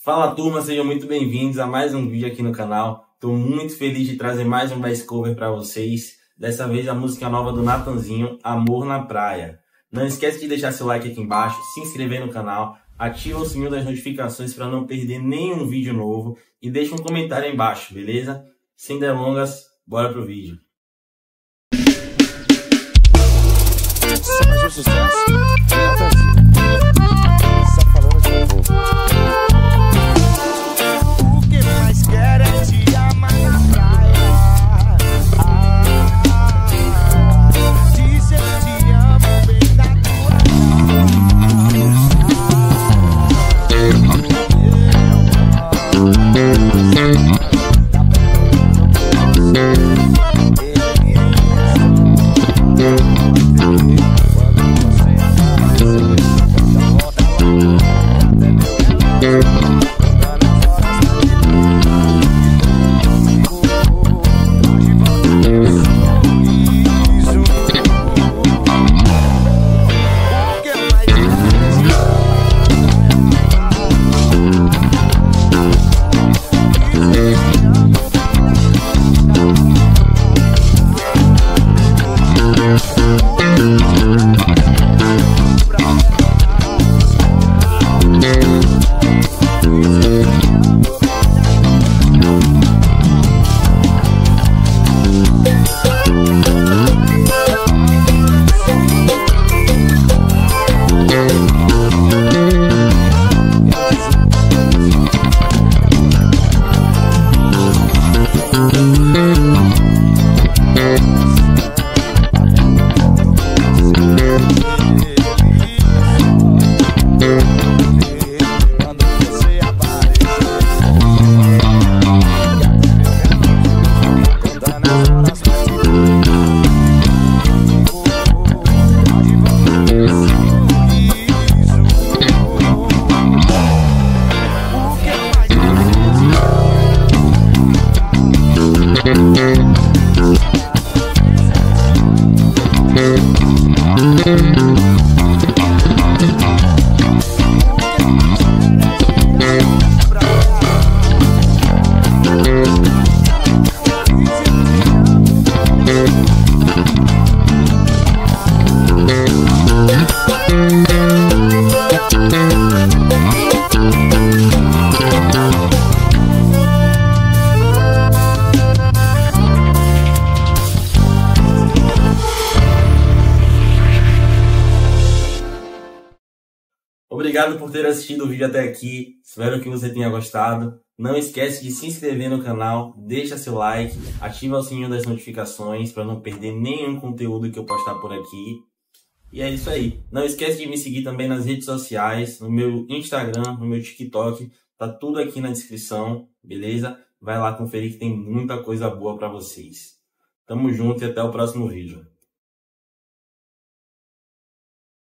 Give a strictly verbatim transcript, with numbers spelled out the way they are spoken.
Fala turma, sejam muito bem-vindos a mais um vídeo aqui no canal. Estou muito feliz de trazer mais um best cover para vocês. Dessa vez a música nova do Natanzinho, Amor na Praia. Não esquece de deixar seu like aqui embaixo, se inscrever no canal, ativa o sininho das notificações para não perder nenhum vídeo novo e deixa um comentário aí embaixo, beleza? Sem delongas, bora pro vídeo. Mas o sucesso é o Brasil. Só falando de novo. O que mais quero é te amar na praia. Ah, dizer te amo bem na tua Obrigado por ter assistido o vídeo até aqui, espero que você tenha gostado. Não esquece de se inscrever no canal, deixa seu like, ativa o sininho das notificações para não perder nenhum conteúdo que eu postar por aqui. E é isso aí. Não esquece de me seguir também nas redes sociais, no meu Instagram, no meu TikTok, tá tudo aqui na descrição, beleza? Vai lá conferir que tem muita coisa boa para vocês. Tamo junto e até o próximo vídeo.